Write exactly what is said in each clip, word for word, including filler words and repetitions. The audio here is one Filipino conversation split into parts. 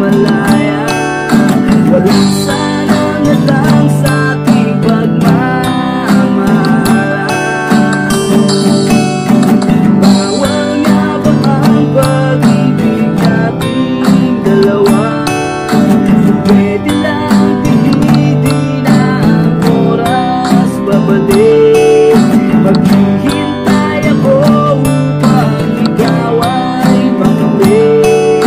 malaya. Walang sana na lang sa ating pagmamahalan. Bawal nga ba ang pag-ibig nating dalawa? Pwede lang pilitin na ang oras babalik. Maghihintay ako upang ikaw ay makabalik.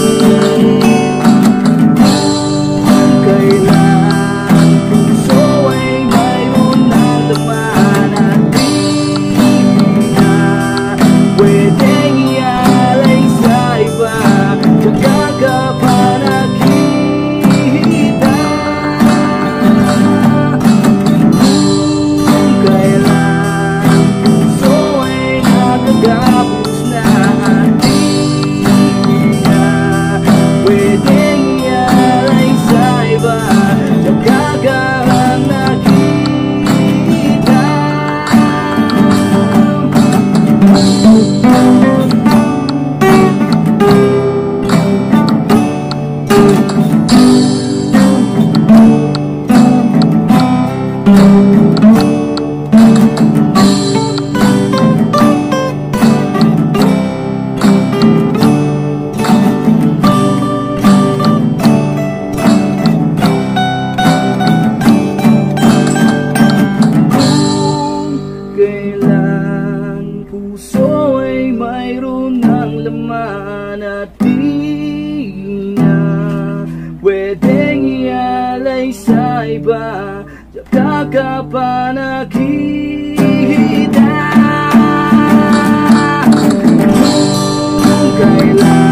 Kung kailan puso ay mayroon ng laman at di na pwedeng ialay sa iba, tsaka ka pa nakita. Kung kailan puso ay nakagapos na at di na pwedeng ialay sa iba, tsaka ka lang nakita. Kailan puso ay mayroon ng laman at di na pwedeng ialay sa iba, tsaka ka pa nakita. Kung kailan